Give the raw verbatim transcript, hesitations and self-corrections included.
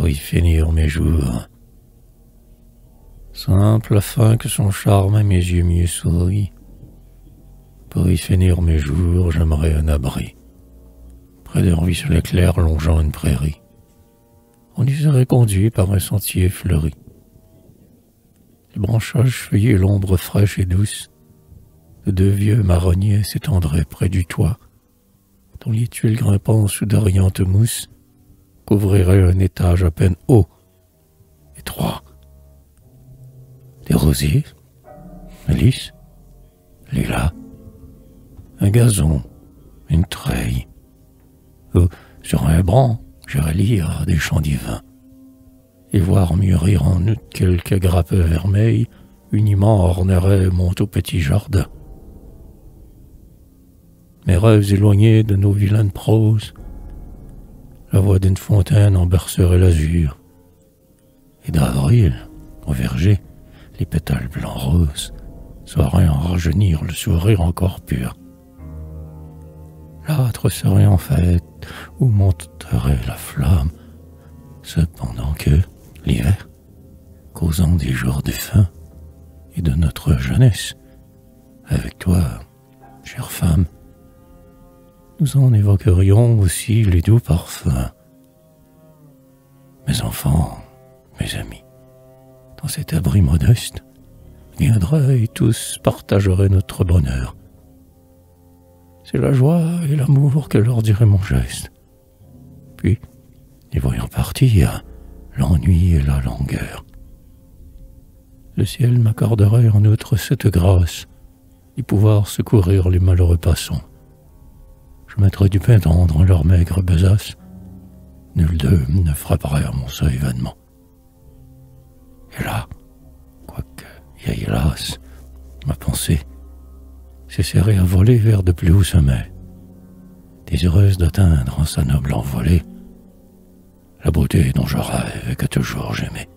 pour y finir mes jours. Simple afin que son charme à mes yeux mieux sourit. Pour y finir mes jours, j'aimerais un abri, près d'un ruisselet clair longeant une prairie. On y serait conduit par un sentier fleuri. Les branchages feuillés, l'ombre fraîche et douce de deux vieux marronniers s'étendraient près du toit, dont les tuiles grimpant sous d'orientes mousses couvriraient un étage à peine haut, étroit. Des rosiers, des lys, lilas, un gazon, une treille. Ou, sur un banc, j'irais lire des chants divins et voir mûrir en août quelques grappes vermeilles uniment orneraient mon tout petit jardin. Mes rêves éloignés de nos vilaines proses, la voix d'une fontaine en bercerait l'azur, et d'avril, au verger, les pétales blancs roses sauraient en rajeunir le sourire encore pur. L'âtre serait en fête où monterait la flamme, cependant que, l'hiver, causant des jours défunts et de notre jeunesse, avec toi, chère femme, nous en évoquerions aussi les doux parfums. Mes enfants, mes amis, dans cet abri modeste, viendraient et tous partageraient notre bonheur. C'est la joie et l'amour que leur dirait mon geste. Puis, les voyant partir, l'ennui et la langueur. Le ciel m'accorderait en outre cette grâce d'y pouvoir secourir les malheureux passants. Je mettrais du pain tendre en leur maigre besace. Nul d'eux ne frapperait à mon seuil vainement. Et là, quoique vieille hélas, ma pensée cesserait à voler vers de plus hauts sommets, désireuse d'atteindre en sa noble envolée la beauté dont je rêve et que toujours j'aimais.